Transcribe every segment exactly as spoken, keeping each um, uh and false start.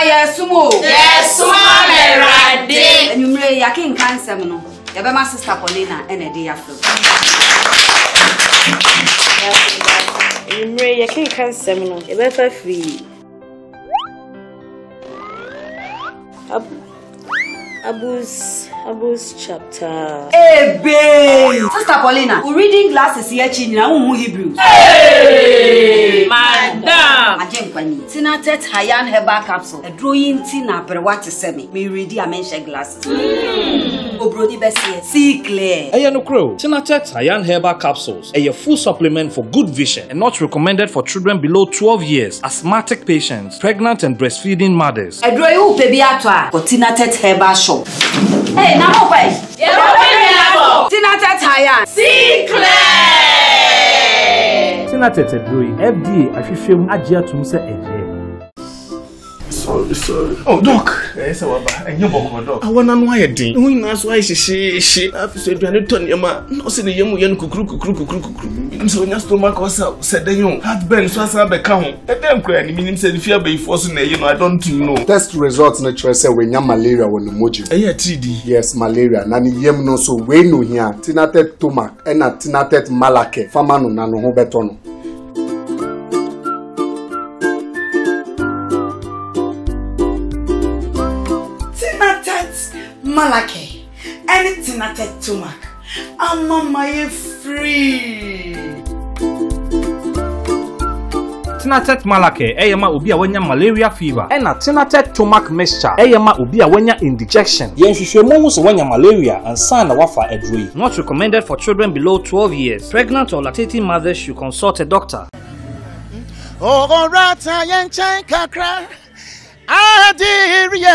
yes mo. Yes, mama ready. And you may yakin cancer no. Ya be my sister Paulina and a day after. You may yakin cancer no. Ya be fa free. Abus Abus chapter. Hey babe. Sister Paulina, we reading glasses here china who Hebrews. Hey, madam. Ajem kwani. Tina tet Hayan herbal capsule. A drawing tina per what to say me. Me ready a mention glasses. Mm. Go brody best here. See clear. Hey no crow. Tina tet Hayan herbal capsules. A full supplement for good vision and not recommended for children below twelve years, asthmatic patients, pregnant and breastfeeding mothers. A draw you baby atwa. Or Tina tet herbal shop. Hey, now open. Yeah, open. Tina tet Hayan. See clear. Tina tet Edroy. F D A ahwehwem agye atum se eje. Sorry, sorry. Oh, doc. Yes, Waba. And you book, doc. I want to know why din. Who knows why she she she. After so do not turn your man. No say the yemu yen kukru kukru kukru kukru. So your stomach was said the young heartburn so as I become. That them cry. Ni meaning say if you be forcing you know I don't know. Test results natural say when you malaria when emoji. Eh T D. Yes, malaria. Na ni yem no so we no here. Tina tet tomac and na tina tet malake. Fama no na no ho beto no. Malake, anything at a tomac. I'm on my free. Tinatet Malake, Eyama Ubia Wenya malaria fever, and a Tinatet Tomac mixture, Eyama Ubia Wenya indigestion. Yen Shishomo Wenya malaria and Sana Wafa Edroy. Not recommended for children below twelve years. Pregnant or lactating mothers should consult a doctor. Oh, Rata Yen Chai Kakra. Adiria,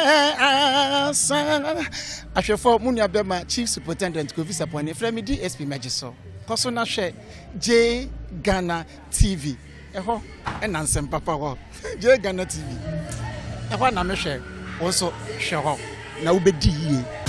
I shall for Munia Bema, Chief Superintendent, go visit upon a friendly D S P Magiso. Kosona share J Ghana T V. Eho, and Ansem Papa, J Ghana T V. Eho, na me share also share up. Now be D.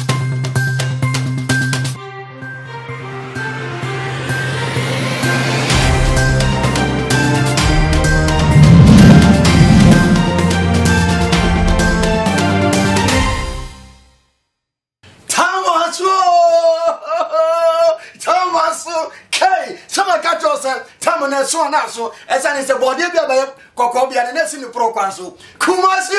So na so esa ne se body bia ba kokobia ne nesi ni pro kwanso Kumasi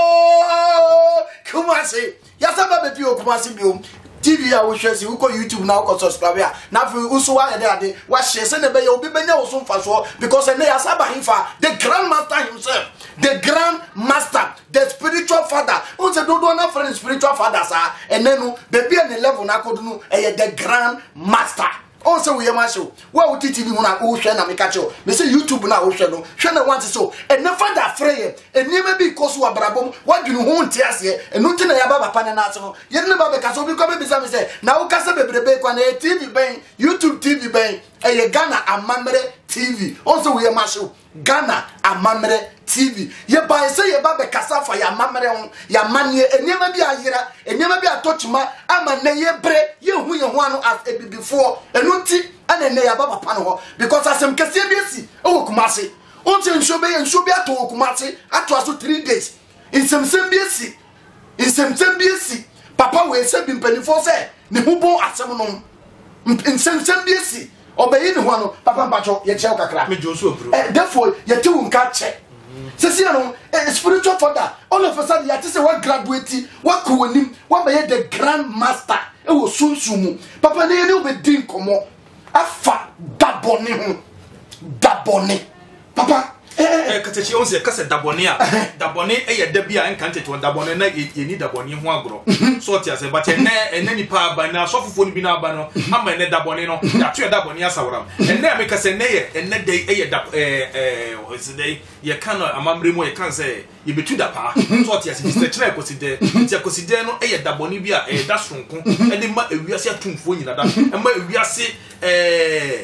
o Kumasi ya saba be bio Kumasi bio T V a wo hwesi wo ko YouTube na wo subscribe ya na fi uso wa ade ade wa hye se ne be ya obi benya wo so mfaso because ne ya saba himfa the grand master himself the grand master the spiritual father who say do do na friend spiritual father sa enenu be bia ne level na kodunu e the grand master. On say we am show. Where would T V na o hwe na me catch you. Me say YouTube na o hwe no. Hwe na want so. And never that frey. And never be cause wa brabom. What do you hu ntiase e. Enu nti na ya baba pa na so. Ye ne baba ka so bi ko be bisa me say. Na wo ka se bebrebe kwa na T V ben, YouTube T V ben. E ye Ghana Amamre T V. On say we am show. Ghana Amamre T V. Ye ba say ye baba kasa for ya mamre on. Ya manie enema bi ayira, enema bi atochima ama na ye bre, ye hu ye ho ano as e before. Enu nti ana na ya baba pa no because asem kase bi esi e wo Kumasi. Onti nso be nso bi ato Kumasi ato aso three days. Insem sem bi esi. Insem sem bi esi. Papa we se bi mpanifo se ne hu bon asem no. Insem sem bi esi. Obeyi ne ho no papa mpacho ye che kakra. Me Joshua bro. Eh therefore ye te wo nka che. Sesi no spiritual father all of a sudden ya te say what graduate what kuonim what be the grand master e wo sunsumu papa ne ne obedi nkomo afa dabone ho dabone papa eh katechi on say kase dabone a dabone e ye da bia enka ntete dabone na ye ni dabone ho agro so tia say but ene ene nipa aba na sofofo ni bi na aba no ama ene dabone no ya to dabone asawram ene me kase ne ye ene dai e ye da eh eh osidai ye kan amamre mu ye kan say ye betu da pa so tia say Mister Chira koside tia koside no e ye dabone bi a e da sonko e de ma ewiase atumfo nyina da e ma ewiase eh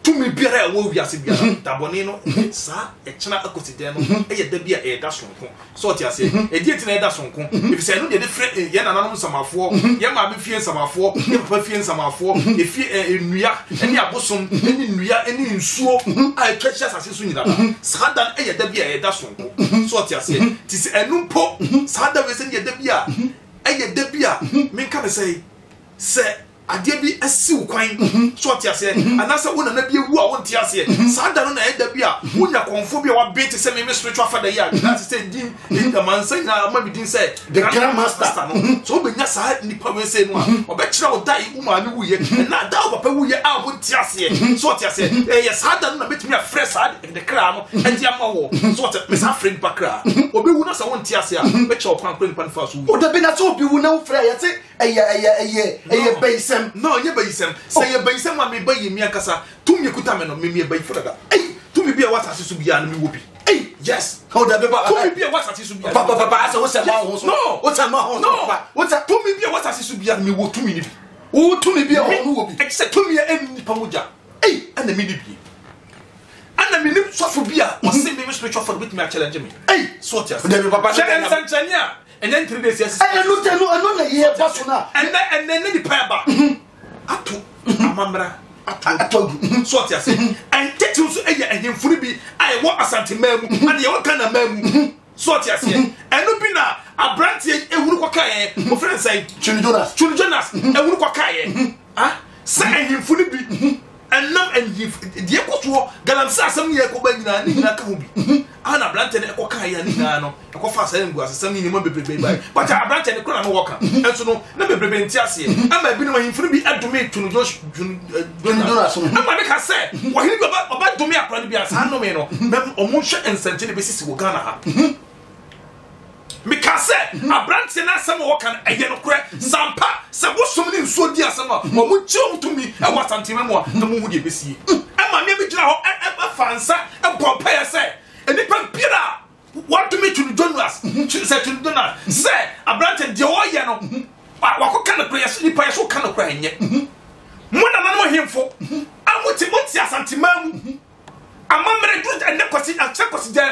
tumi biara a wo wiase biara dabone no sa e chena akoside no e ye da bia e da sonko so ti ase e die tina e da sonko if say no de frɛ ye nananom samafo ye ma be fie samafo ye papa fie samafo e fie enua eni abosom eni nua eni nsuo a e twehia sase so nyina sa dan e ye da bia e da sonko so ti ase ti se enumpo sa da we se ye da bia e ye da bia me nka me say se ade bi asiw kwan so tia se anasa wona na bi ewu a won tia se sada no na eda bi a wonya konfo bi a wa beti se me spiritual father ya that is say din in the man say na ma bi din say the grand master no so be nya sa nipa we say no a obekira wo dai wo ma ne wuye na da wo papa wuye a won tia se so tia se eh ya sada no na betimi a fresh sad the kra no enti ama wo so tia me sa friend pa kra obi wu na sa won tia se a be che okwan kran pan fa so o da bi na so obi wu na wo fra ya se eye eye eye eye base no nye bayisem say ye bayisem ma me bayi mi akasa tum ye kuta me no me me bayi fodaga eh tum bi a wata se so bia na me wo bi eh yes how da be ba tum bi a wata se so bia papa papa asa wo se ma ho so no wo ta ma ho no wo ta tum bi a wata se so bia na me wo tum ni bi wo tum bi a ho no wo bi except tum ye eni pa moja eh ana me ni bi ana me ni sofo bia o se me spiritual for bit me a challenge me eh so tia da be papa challenge sanchania and then three days yes eh no te no no na ye ba so na and then and then the pa ba ato amamra ato so tia se and tetu so eye ehemfuru bi ai wo asante mamu and ye wo kana mamu so tia se eno bi na abrantie ehuru kwa kae mo friend say Chuni Jonas Chuni Jonas ehuru kwa kae ah sa ehemfuru bi enam ehif die koto galamsa asam ye ko ba nyina ni nyina ka ho bi ana abrante ne ko kae ya ni na no e ko fa sa ngu asam ni mo bebrebe ba but abrante ne kro na no woka enso no na bebrebe nti ase ama bi no ehimfuru bi adome Chuni Jonas ama me ka se wo hini bi oba dome akra ni bi asa no me no omo hwe ensente ne besisi wo Ghana ha mikase abrante na asem wo kan eye no kre sampa se wo som ni nso di asem a mo mu chi omtumi e wasantime mo na mo hu de besie e ma me bi gina ho e fansa e pompa ye se enipa bira what to me to Jonas se to Jonas se abrante de wo ye no wa ko kan kre ye so nipa ye so kan kre enye mo na na mo hemfo amuti muti asantime mu amamre good and nekosi a chekosi je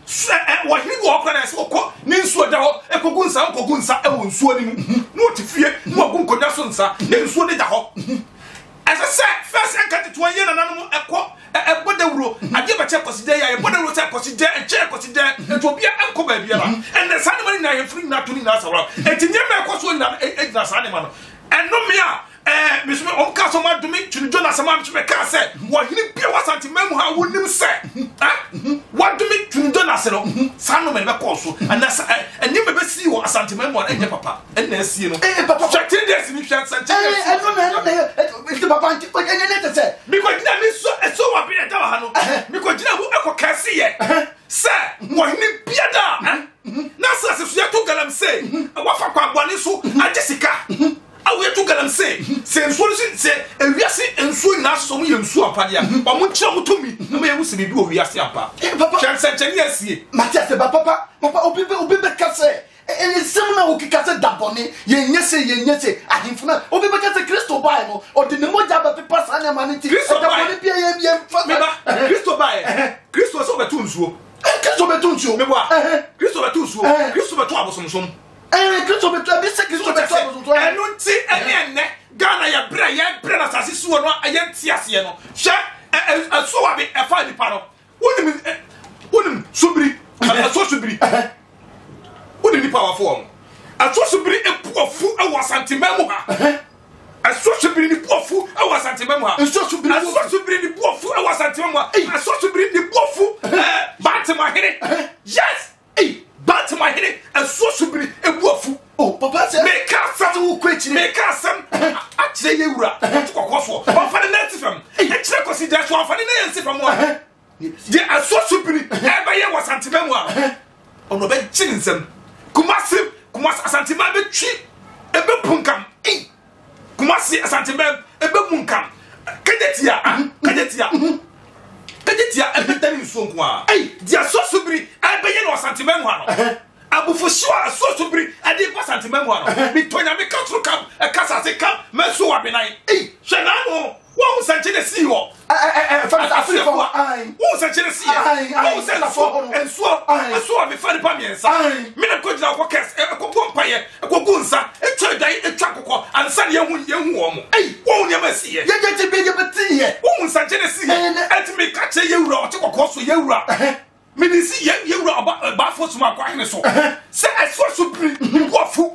wa hini wo okra na se okọ ni nsuo da ho ekogu nsa nkogu nsa e wo nsuo ni mu no tifie mo ogu nkonya so nsa ni nsuo ni da ho asa se first enkati to ye na nanu ekọ e bodawuro ade ba chekosi je ya e bodawuro chekosi je e chekosi je to bia enko ba bia ba and the sane mani na ye free na to ni na sawra etinye me ekoso na e na sane ma no eno me a eh misme on ka so ma dumi Chuni Jonas ma me ka se wo hini bia wasante mamu ha wonim se ah what dumi Chuni Jonas no sanu me be ko so ana eni me be si wo asante mamu na enye papa en na sie no eh papa thirteen days ni hwa sante eh eh no no no if the papa nti ko enye ne te se mi ko gina mi so so wa bi eta ha no mi ko gina bu eko kasi ye se wo hini bia da na sa se so ya to galam se wa fa kwa bwani so ajesika awe to galam se se nsuo se ewiase nsuo na so mu ye nsuo apade a ba mu kire mu tomi na me ewusi bi bi owiase apa papa chance chance asie Matias ba papa papa obi be obi be kase e sem na wo kikase dabone ye nyese ye nyese ahimfu na obi be kase Kristo bai no o de ne moja ba pepa sa na maniti dabone bia ye ye fa me ba Kristo bai Kristo so be to nsuo Kristo be to nsuo me ba Kristo be to nsuo Kristo be to abosomsom eh Kristo be to bi se Kristo be to abosomsom enu nti ene ene Ghana ya bra ya bra na sase suo no aye ntiase no hwe aso wa be e fa di pa no wonim wonim subiri aso subiri wonim ni power form aso subiri epuofu e wasantemam ha aso subiri ni puofu e wasantemam ha aso subiri aso subiri ni puofu e wasantemam ha aso subiri ni puofu eh Batima here yes eh Batima here aso subiri epuofu oh papa say me ka sam wo kwechire me ka sam a kire ye wura kokofo o fa ne net fam e kire kosi da so fa ne ne yensi fam wa de aso subiri e ba ye wasantemam ha ono be chinsem kumasi kumasi asantemam be twi e be punkam eh kumasi asantemam e be munkam kajetia ah kajetia kajetia e be tani nso nko a eh dia so subiri e be ye no asantemam ha no abufu shwa so subiri ade kwa asantemam ha no mi tonya mi ka tru kam e kasa se kam me so wa benai eh hwe na no Wo sanchene si wo. Eh eh eh fa afi fo. Ai. Wo sanchene si. Wo sanchene so. Enso. Enso me fa ni pa miensa. Me na ko jina ko kes e ko bo mpaye e ko gunsa e twa dai e twa kokko ansa ne hu ye hu wo mo. Ei, wo ne ma si ye. Ye je je be ye beti ye. Wo sanchene si ye. Et me ka che ye wura o che kokko so ye wura. Me ni si ye ye wura ba ba fo suma kwa hene so. Se eso so pri wo fu.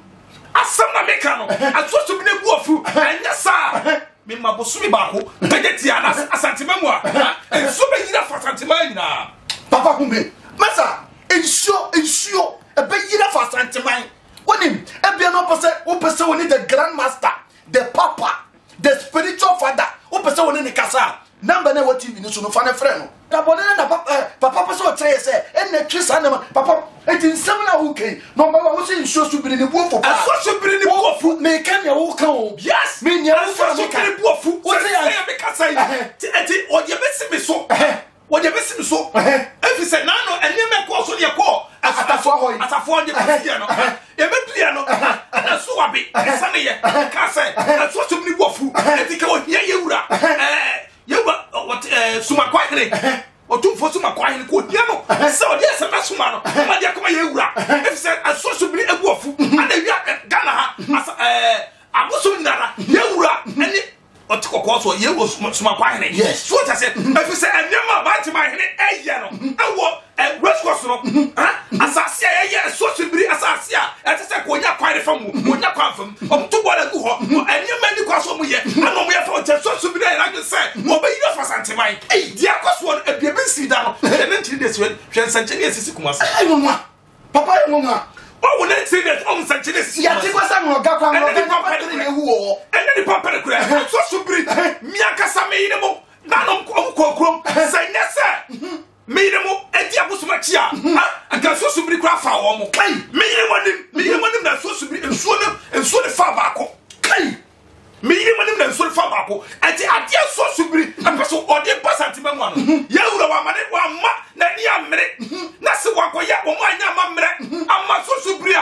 Asam na meka no aso so bi na bu afu anya sa me mabosumi ba ko pageti ana asantema mu a enso be yira fa asantema nyina papa kumbe masa ensure ensure e be yira fa asantema wonim e bia no pese wo pese woni the grand master the papa the spiritual father wo pese woni ne kasa number na wo T V ni so no fa ne frɛ no na bone na papa papa pese o tre se e na twisa na papa e tin sem na wo kai no mama wo se ensure so bi ne bu fo pa aso so bi ne bu afu me kan ya wo kan o yes me nya wo so bi ne bu afu wo se ya me kasa yi ti eti o ye be si me so o ye be si me so efi se na no ene me ko so ye ko atafo ho yi atafo de be si no ye be dua no na so wa bi sa ne ye ka se aso so bi ne bu afu eti ka o ye ye wura eh ye wa what suma kwa hene otumfo suma kwa hene ko dia no se o dia se na suma no ma dia koma ye wura efi se aso so bi ebu afu ana wi Ghana ha eh aboso ndara ye wura ene otikoko so ye wo suma kwa hene yes so ta se efi se enema ba ti ma hene eye no ewo rescos no ha asase ye ye so so bi asase a ete se ko nya kwa hene fam wo nya kwa fam o to bola gu ho enema ni kwa so mu ye ana mu ye fa o te so so bi na ya se mo be yi fa santemai eh dia kwaso no ebie be si da no ene ntiri de se hwen sanchene esisi kumasa ai mama papa ye mama o wona ntiri de o sanchene esisi ya ti kwasa mo ga kwa mo ga papa ne hu o ene ni papa de kura so so bi mi akasa me yi ne mo na no ko kokrom se nese me yi ne mo edi abusuma chi a aka so so bi kura fa wo mo kai me yi ne mo nim me yi ne mo nim na so so bi ensuo ne ensuo ne fa ba ko kai me yi ne mo nim na ensuo ne fa ba ko ati ade so so bi apaso ode pasantima mu ano ya wura wa mane wa ma na ni amre na se wa ko ya wo mo anya ma mre amma so so bi a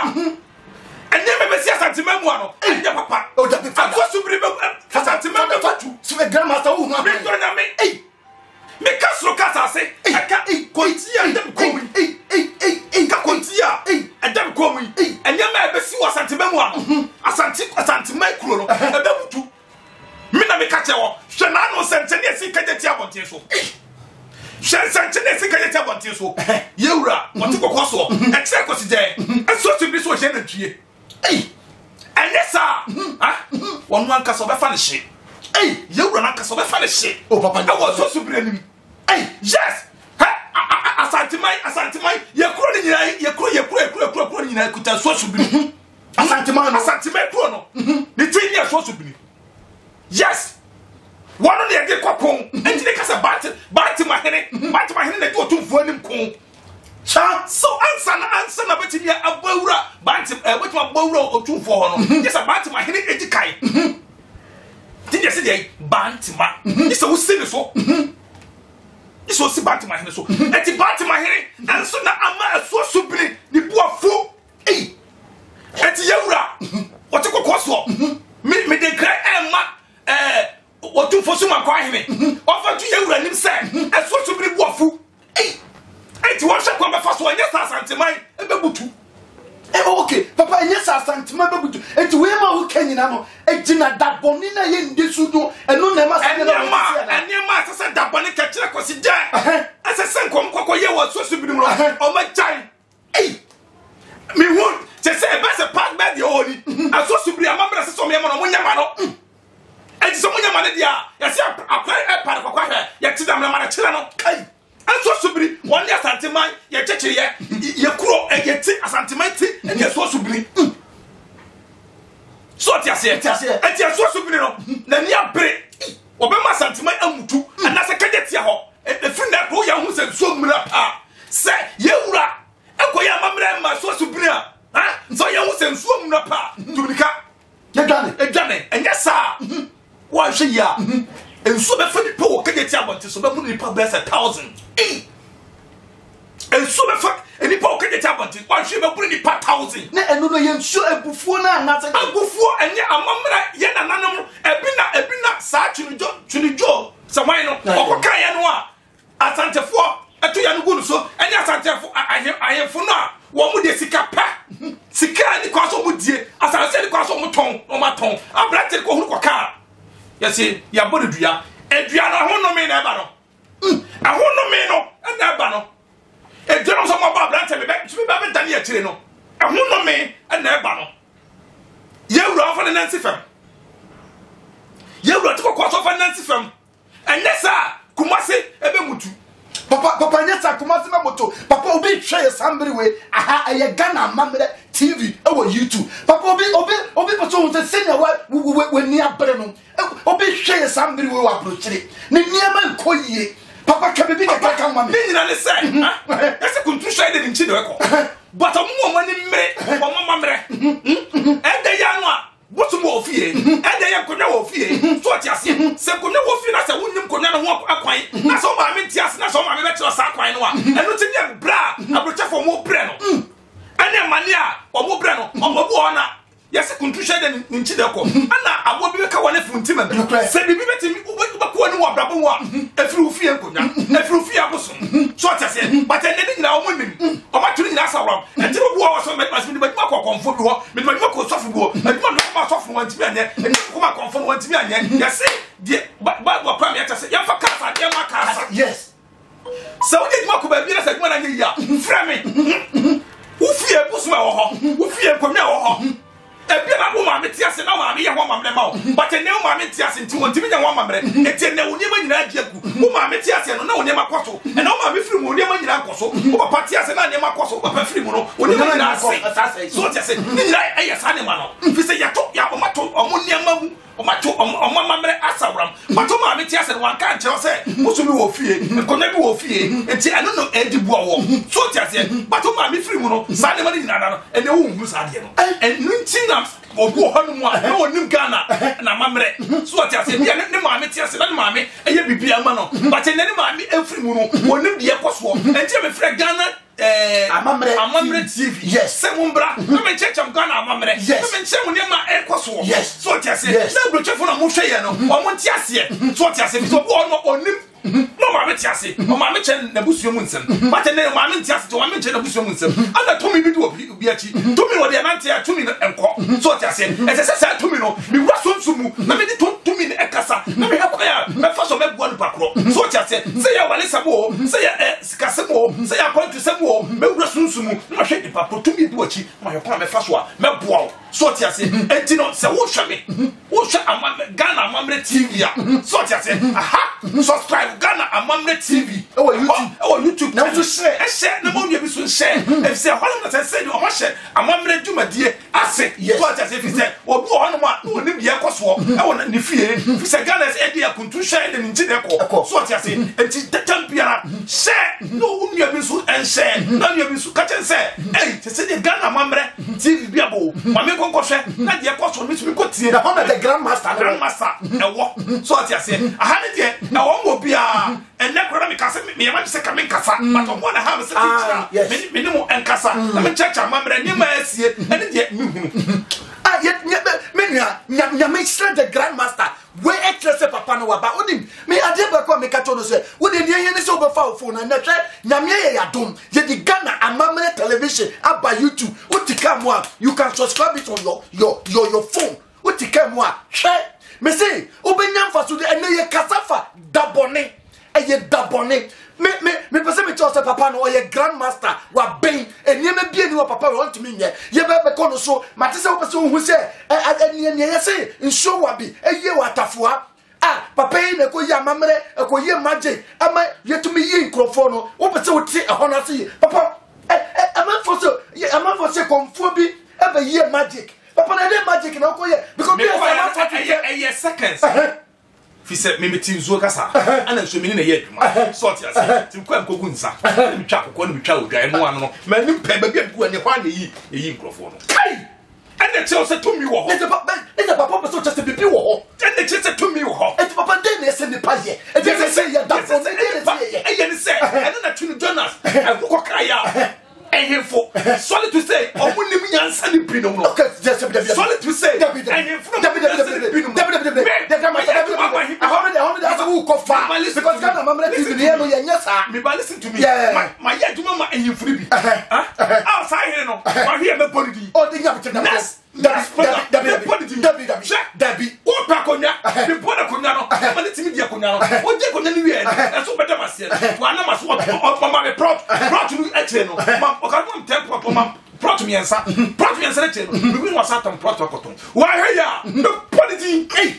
enye me be si asantima mu ano enye papa o da bi fa so so bi be asantima be fatu so the grand master who ma me to na me eh me ka sro ka sa se aka eh kontia dem ko mi eh eh eh eh ka kontia eh dem ko mi enye me be si asantima mu ano asanti asantima kuro no e be butu me na me ka che wo hwe na no sentene esi ka jeti abonte so hwe sentene esi ka jeti abonte so yewura wonte kokko so e kire ko si je e so ti bi so hwe na twie eh ene sa ha wonu anka so be fa ne hye eh yewura na anka so be fa ne hye o papa e wo so so bi anim eh yes ha asantimai asantimai ye kuro ni nyina ye kuro ye kuro ye kuro kuro kuro ni nyina kuta so so bi asantimai no asantimai kuro no ni tin ye so so bi yes one on the day kwapon enti ne kasa bat bat ma hene bat ma hene na do tumfo anim kon cha so answer na answer na beti dia abawura bat eh beti ma abawura otumfo ho no yes bat ma hene ejikai ti dia se dia bat ma yes wo se ne so yes wo se bat ma hene so enti bat ma hene answer na ama so so biri ni buafo eh enti yawura wote kokoso me me de kra emma eh otu fosu ma kwa hime ofa tu ye wura nim se eso so biri buafu eh enti wo hwe kwa befa so anya sa santemai e bebutu eh okay papa anya sa santemai bebutu enti we ma wo kanyina no e gina daboni na ye ndesu do eno na ma sa na ma eni ma sa sa daboni ka kire ko si je asese nkom kokko ye wo so so biri mu o ma jai eh mi won se se e ba se pack bed yo oni aso so biri amambra se so me mo no mo nyama no enti so munya mane dia ya se akwai e par kwa kwa ya ti dam na mane kire no kai enso subiri won ya santiman ya chechire ye ye kuro e ye ti asantiman ti e ye so subiri so ti ase ti ase enti so subiri no na ni abere obema santiman amutu ana se kaje ti ho e fi na ko ya hu se so mura pa se ye wura e ko ya mamra ma so subiri a ha so ya hu se so mura pa tunika ye dwane e dwane enye sa wa hwe ya enso be fa ni po ka je ti abonte so be mu ni pa be a thousand eh enso be fa Any poke at the tablet, one should be putting the pat housing. And no, you're sure a buffon and nothing. A buffon and yet a mamma, yet an animal, a bina, a bina, sat to the jaw, some wine or Kayanoa. Asante for a two young good so, and Asante for I am for now. One would sika pa. Sika the cross of wood, as I said, the cross of my tongue, or my tongue. I'm black to go to car. You see, your body, dear, and you are a whole no man, a whole no man, and that banner. A general some about black to be back to be back than your chino. A whole no man, and that banner. You run for the Nancy firm. You run to go cross of a Nancy firm. And yes, sir, Kumasi, Ebemutu. Papa, Papa, yes, I Kumasi Mamoto. Papa, Obi, share somebody way. Aha, I Ghana, Mamma, T V, over YouTube. Papa, Obi, Obi, Obi, Obi, the senior when near Breno. Obi, share somebody will approach it. Niama Koye. Papa, can be a crack on me. I say, that's a country shade in Chile. But a woman in me, or Mamma, and the Yanwa. What's more fear? And they are going to fear. So what you see? Second, no fear. That's a woman going to walk a coin. That's all my mentias. That's all my metro saquine. And not in your bra. I protect for more breno. And then mania or more breno or more water. Yes, a country shade in Chileco. And I will be a one from Timon. Say, be better one more double one. A few fear, a few fear bosom. So what I said, but I didn't know women. Or my twin that's around. And two wars on my must be my comfort war, with my local soft war, and one soft one to me, and come out comfort one to me. Yes, but what Premier said, Yafaka, Yamaka. Yes. So did Makuba be as a one a year. Framing. Who fear Busma, who fear Comel. A bit of woman, Metias, and now I'm here one mamma, but a new Mametias into one Timmy and one mamma, and ten never Yaku, who Mametias and no Nema Cosso, and no Mammy Frim, who never Yakoso, who are Patias and Nema Cosso, but Frimono, who never say, so just say, I as animal. If you say Yato, Yamato, or Munyama, or Mato, or Mamma Asaram, but to Mametias and one can't tell say, what's you fear, and connect with fear, and say, I don't know Eddie Bow, so just say, but to Mammy Frimono, Simon in Nana, and the woman who's Adiano, and Nintina. Or go home, no one Ghana, and I'm a so I said, the mammy, yes, and mammy, and you be a man, but in any mammy, every moon, will not be a post war, and Jimmy Fred Ghana, I'm a T V, yes, seven bra, no man check of Ghana, I'm a yes, and seven near my air cost war, yes, so I said, yes, no, but for a Mushayano, or Montias, so I said, so one or nim. No, Mamma Tiasi, or Mamma Chen, the Bush Munson, but a name Mamma Tiasi to Mamma Chen, the Bush Munson. And I told me to do a Biachi, to me what the Amantia, two minutes and call. So I said, as I said to me, no, we were so soon, let me talk to me in Ekasa, let me have my first of one backrow. So I said, say I want to more, say a Scasamo, say I'm going to some more, maybe soon soon, my shake the papa to me to watch my first one, my boy. So I said, and you know, say, what shall me? What shall I Ghana Mamma T V? So I said, aha, subscribe. Ghana and Mamre T V. Oh, YouTube. Oh, YouTube. Now to share. I share. No more. You should share. If say one of us say you want share, and Mamre do my dear. I say yes. What as if he said, "Oh, go on, man. No, no, be a cost war. I want to fear. If say Ghana's idea can to share the engineer. So what I say, and the champion share. No, you have been so and share. Now you have been so catch and say, hey, to say the Ghana Mamre T V be able. Mamre go share. Now the cost on which we got here. The hundred the grandmaster, grandmaster. And what? So what I say, I had it here. I want to be a and that me kasa me am say come kasa but on one have say teacher minimum and kasa na me church amamre ni ma asie and dey ah yet me nya nya me stra the grandmaster we excellence papa no ba onim me ade ba ko me ka to no say wo de dey yen say obefa phone na hwe nya me ye yadom ye di Ghana amamre television aba YouTube utika mo you can subscribe it on your your your, your phone utika mo hwe me say obenya mfa so de ene ye kasafa dabone eye dabone me me me pese me tell say papa no ye grandmaster wa ben eniema bie ni wa papa want me nye ye be be ko no so mate say wo pese wo hu say enie enie ye say nso wa bi eye wa tafoa ah papa yi na ko ye amamre ko ye maje ama yetumi yi nkrofo no wo pese wo ti ehona na say papa amanfo so amanfo say konfo bi e be ye magic papa na dey magic na ko ye because be amanfo ti ye seconds. Fi se me meti nzo kasa ana so me ni na ye adwuma so ti ase ti kwa nkogu nsa me twa kokko no twa odwa eno ano no ma ni mpa ba bia ku ne kwa na yi yi nkrofo no kai ene che o se to mi wo ho ene papa ene papa pe so che se bibi wo ho ene che se to mi wo ho ene papa dey na se ne pa ye ene se se ye da fo ne dey na se ye ene se ene na tunu Jonas e ko kra ya ehefo sorry to say omo nim nyansa ni bi no no okay just sorry to say ehefo no the grandma I already already that's who go far because Ghana mamre T V no ye nyasa me ba listen to me my my yaduma ma ehefo bi ah ah fa here no ma here me body di oh the nyam tena Dabi Dabi Dabi Dabi Dabi o pa konya the body konya no ma let me dia konya no o je konya ni wi e so beta ma se wa na ma so o ma me prot prot nu e tre no ma o ka no tempo po ma prot mi ensa prot mi ensa e tre no me wi no satan prot okoton wa he ya the body eh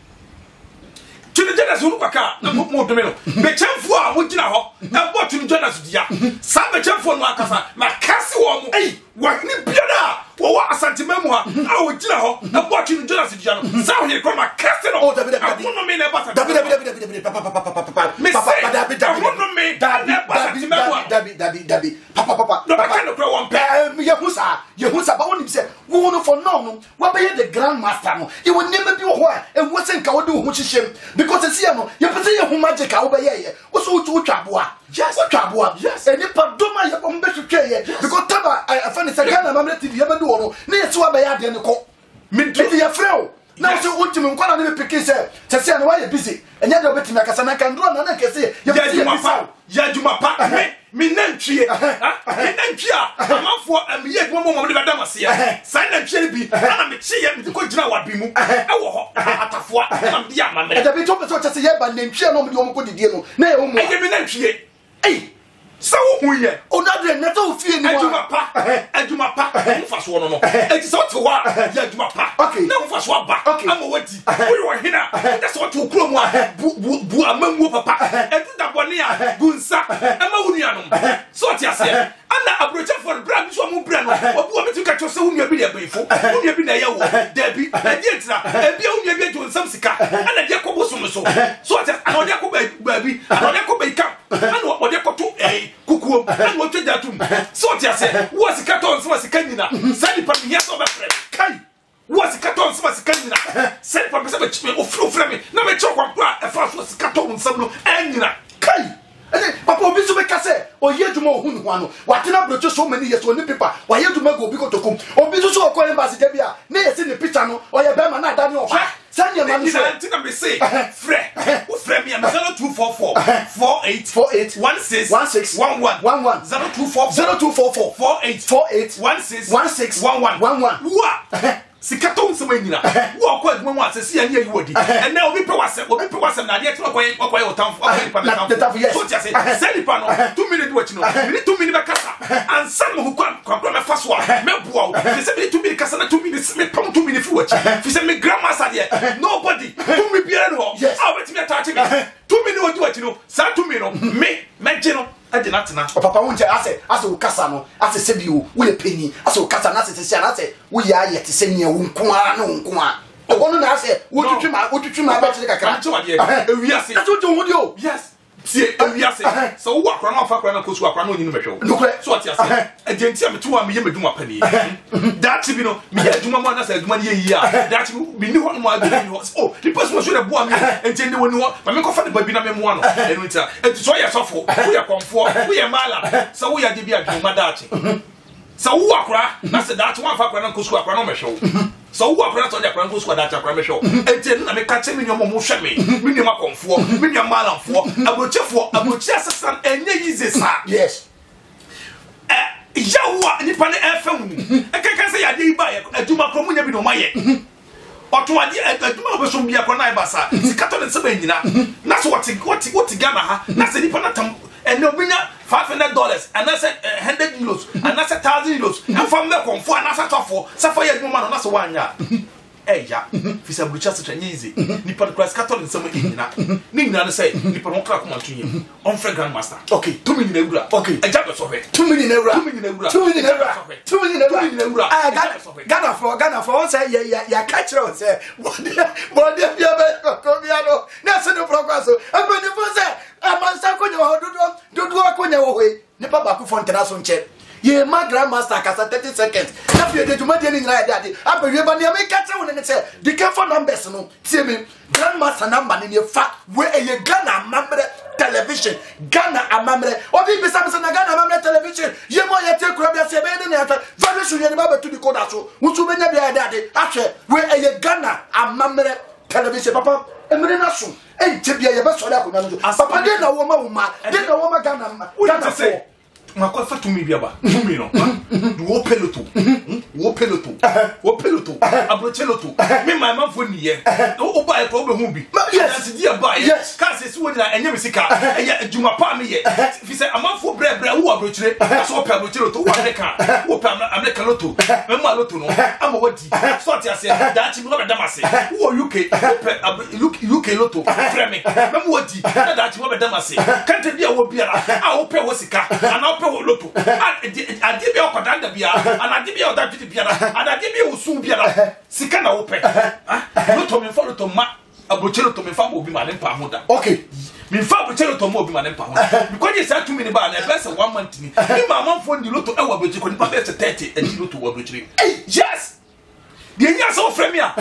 tuni jana so kwaka na mo mo dome no be chamfo a mo gina ho na bo tuni jana so dia sa be chamfo no akasa na kase wo mo eh wa ni biara wo wa asante mamu ha a wo gina ho na bo tuni jana so dia no sa ho ye ko ma kase no oh dabi dabi no me na ba sa dabi dabi dabi dabi papa papa papa papa me papa dabi dabi no me dabi dabi dabi dabi dabi papa papa no ka no kro one pe ye husa ye husa ba woni se wo no for no no wa be the grand master no ye woni me bi wo ho a e wo se nka wo de wo hihiem because see no ye pese ye ho magic a wo be ye wo so wo twaboa yes wo twaboa yes eni padoma ye ko mbe twetwe ye because taba afa ne se Ghana mamre T V ye be do no na ye se wa be ya de ne ko me do ye freo na so ultimi nkwana ne pikin se se se na wa ye busy enya de obetimi akasa na kan do na na kese ye ya juma pa ya juma pa me me nantwie ha me nantwie amafo am ye dwom mo mo de bada mase ya sai nantwie bi ana me chi ye me ko gina wa bi mu e wo ho atafo na me ya ma me e da bi to pe so che se ye ba nantwie no me de wo ko didie no na ye wo mo e me nantwie ei sa wo hu ye onadre na to fie ni wa aduma pa aduma pa mo fa so no no e ti so to wa ya aduma pa na mo fa so ba ama wati wo yo hina da so to kuro mu a bu bu amamu papa e ti da bone a gunsa ama wunu anom so ti ase ana abrocha for brand so mo brand no obu o metu ka cho se wunu bi na ebefo wunu bi na ye wo da bi e di etra e bi wunu bi ejo nsam sika ana de ko bosom so so ti ana de ko ba bi ana de ko ba ikam ana o de ko to eh kukuo ana o twa datum so ti ase wo sika to nsam sika nyina sani pa mi so ba fre kai wo sika to nsam sika nyina sani pa mi se ba chime o fro fre mi na me chokwa kwa e fa so sika to nsam no anyina kai ene papa obi so be kase o ye dwuma ohun ho ano watena brocho so many years oni paper wa ye dwuma go bi ko tokum obi so so okọ embassy de bia na ye se ne picture no o ye be ma na dani ofa sanya ma no so antina me say fre o fre me am zero two four four four eight four eight one six one six one one one one zero two four zero two four four four eight four eight one six one six one one one one wa sikato nsema nyina wo akọ adwuma mu asese ya ne yi wodi and now obi pe wase obi pe wase na de tro akoye akoye otamfo akoye pa metamfo so ti ase send pa no two minutes do achi no me two minutes be kasa and some who kwa kwa me fa so a me boa o se me two minutes kasa na two minutes me pam two minutes fu achi fi se me grandmaster there nobody two minutes biara no ah wait me attach me two minutes do achi no sa two minutes me me je no adina tena o papa wonje ase ase wo kasa no ase se bi wo wo le penny ase wo kasa na ase se na ase wo ya ye te se nia wo nko a no nko a o wono na ase wo twitwi ma wo twitwi ma ba chire kakra nche wade e wi ase ase wo jo ho dio yes see e wi ase so wo akra na afa akra na kosu akra na onyi no behwe so ati ase agenti am to am ye meduma pani that bi no me ya aduma mo na sa aduma ye yi a that bi ni ho no mo aduma ni ho oh the person was sure bo am enti ni woni ho ma me ko fa de babi na me mo ano enu ntia enti so ye sofo wo ye konfo wo ye mala so wo ya de bi aduma dachi so wo akra na se that one fa akra na kosu akra na mehwe so wo akra to de akra na kosu dachi akra mehwe enti na me ka che me nyom mo hwe me me nyom akonfo me nyom mala fo abrochefo abrochi asesan enye yize sa yes yawa nipa ne efam ni ekeka se yade iba ye aduma kromu nya bi no maye oto ade aduma obeso bia kro na ibasa sikato ne seba nyina na so wati wati wati Ghana ha na se nipa na tam ene obinya five hundred dollars and na se one hundred euros and na se one thousand euros and from there konfo na sa tofo safa ye aduma no na so wanya eya fisa brucha se twa nyize nipa de class catholic nsem enyina ni nyina ne say nipa no kra kuma tunye on free grandmaster okay two minutes ewura okay eja be so fe two minutes ewura two minutes ewura two minutes ewura two minutes ewura ah Ghana for Ghana for say ya ya ya catch us say body body bia be ko bia no na se no progress so abani fo say amansa ko nya ho dodo dodo ko nya ho we nipa ba ko fo ntena so nche ye ma grandmaster kasa thirty seconds na pie de dwuma de ni nyina ya de abawie ba ne me catch won ne say the careful numbers no tie me grandmaster number ne fa we eye Ghana mamre television Ghana amamre obi bisa bisa na Ghana amamre television yemo yete kura bia se be ne yata very soon yene ba to the corner so wusu benya bia dade ahwe we eye Ghana amamre television papa emre na so ente bia ye be so da ko na so papa de na wo ma wo ma de na wo ma Ghana Ghana say Mako fa tumi bia ba tumi no wo peloto wo peloto wo peloto abrocheloto me my man for niye o ba e ko be hu bi yes di ba ye ka se si woni na enye misika eye adwuma pa me ye fi se amanfo bre bre wo abrochire so pe abrocheloto wo de ka wo pe america loto me ma loto no ama wadi so ti ase da chi no be damase wo U K wo pe U K loto frame me mo wadi na da chi wo be damase kante bia wo biara a wo pe wo sika ana loto ade bia okodanda bia ana ade bia oda twiti bia ana ade bia usu bia sika na wo pe loto me fo loto ma abroche loto me fa mo obi ma ne pa ho da okay me fa abroche loto mo obi ma ne pa ho because you say two minute ba na e best one month ni me ma man fo ndi loto e wo abroche ko ni pa best thirty e di loto wo abroche yes de nya so frame ya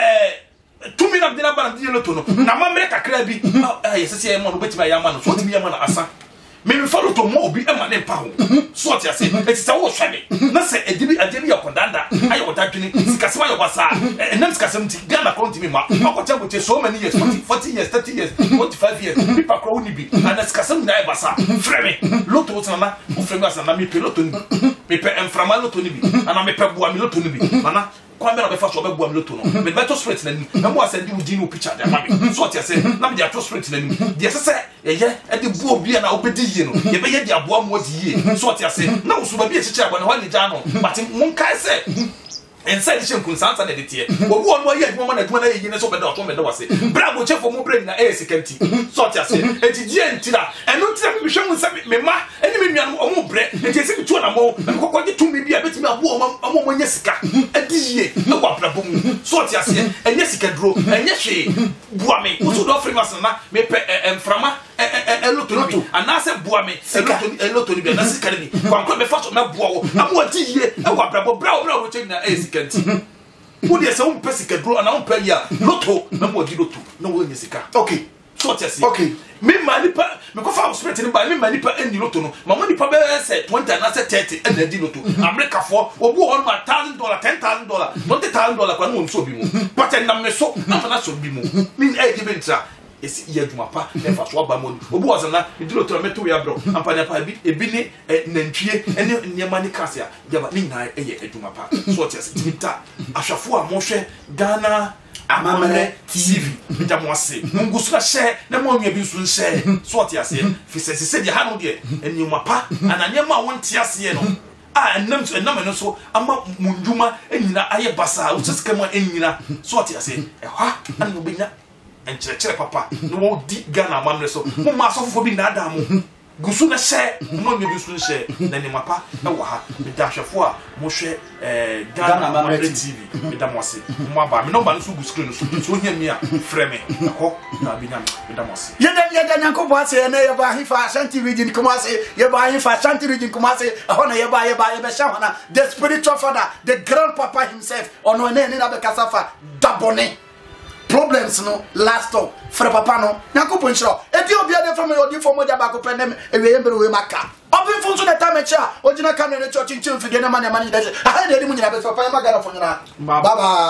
eh two minute bi na ba na di loto no na ma mere kakra bi eh yesi e mo no betima ya ma no so timi ya ma na asa me me follow to mo obi e ma ne pa ho so ti ase e ti se wo hweme na se edibi ademi yakondanda ayo odadwene sikasema yo basa enam sikasem ti Ghana konti me ma akocha boche so many years forty, forty years thirty years forty-five years bi pa kro ni bi na sikasem na e basa freme loto wo na wo freme asa na me pe loto ni me pe enframa loto ni bi ana me pe bua me loto ni bi mana kwa me na be fa so be bua me loto no me beto spirit na ni na mo asa di udi no picture da ma me so ti ase na me dia to spirit na ni dia se ye e de buo bia na obedi yie no ye be ye dia boa mo di yie so ti ase na wo so ba bia chichi agba na ho ni ja no but mun kai se inside shem kun sansa na de tie wo wo no ye adwuma na adwuma na ye ne so be da oto me da wase bra go chefo mo brain na e sekanti so ti ase enti die entira eno tira me hwemu se me ma eni me nua no omo bre enti se bitu na mo me kokko di tumi bia betimi abo omo mo nya sika adi yie e wa bra bom so ti ase enye sika dro enye hwe bua me wo so do free mass na me pe emframa e loto no ana se bua me e loto e loto ni bia na sika ni kwa kwa me fa so na bua wo amo adi yie e wa bra bo bra bra wo che na e kanti wo de se un pesika dro ana un pe ya loto na mo di loto na wo nyesika okay so tese okay me mani pa me ko fa spirit ni ba me mani pa eni loto no ma mani pa be se twenty na se thirty e na di loto america fo wo bu on ma one thousand dollars ten thousand dollars twenty thousand dollars kwa no so bi mu but na me so na na so bi mu me e di bentra esi ye dwuma pa e fa so aba mo obu wazana e di loto me to ya bro ampanya pa bi e bi ne nantwie ene niema ni kase a yaba ni na e ye edwuma pa so tese timita ahwafo a mo hwe Ghana Amamre T V bida mo ase ngusu na she na mo nwa bi nsu she so ti ase fi se se de ha no de enima pa ananye ma won ti ase no a enam so enam no so ama munduma enyina aye basa usesika mo enyina so ti ase e ha an no benya encherechere papa no wo di Ghana Amamre so mo ma so fofo bi na ada mo gusu na she mo nwa bi nsu she na enima pa na wa ha bida hwefo a mo hwe eh Ghana Amamre T V bida mo ase mo aba me no ba no so gu screen so so hia mi a freme ko na bi nyam bida mo ase yeda yeda nyankobo ase na ye ba hifa Ashanti region kuma ase ye ba hifa Ashanti region kuma ase ahona ye ba ye ba ye be sha hona the spiritual father the grandpapa himself ono ne ne na be kasafa dabone problems no last talk for papa no nyankobo nshiro e di obi ade from odi for moja ba ko pendem e we yembe we maka obi fun so the time cha ojina kam ne church chin fige na man man dey aha dey mu nyina be papa ya magara fo nyina bye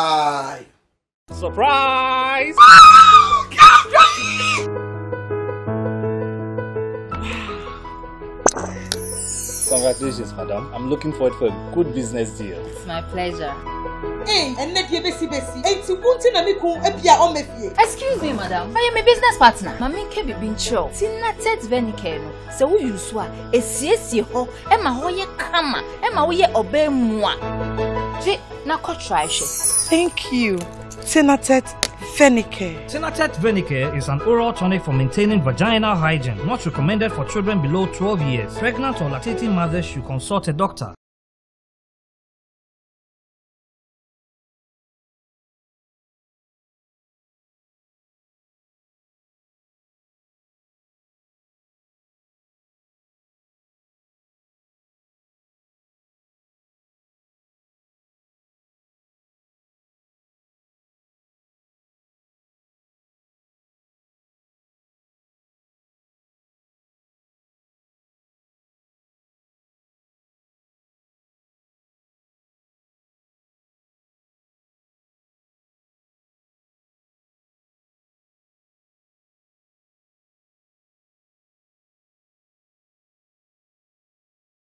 bye surprise. Congratulations, madam. I'm looking forward for a good business deal. It's my pleasure. Hey, and let you be busy. Ain't you wanting a miku epia on me? Excuse me, madam. I am a business partner. Mami can be being show. Tina Tet Venicano. So we use what? A C S C ho, Emma Hoya Kama, Emma Hoya obey moi. J. Nako trash. Thank you. Tina Tet Venicare. Tina Tet Venicare is an oral tonic for maintaining vaginal hygiene. Not recommended for children below twelve years. Pregnant or lactating mothers should consult a doctor.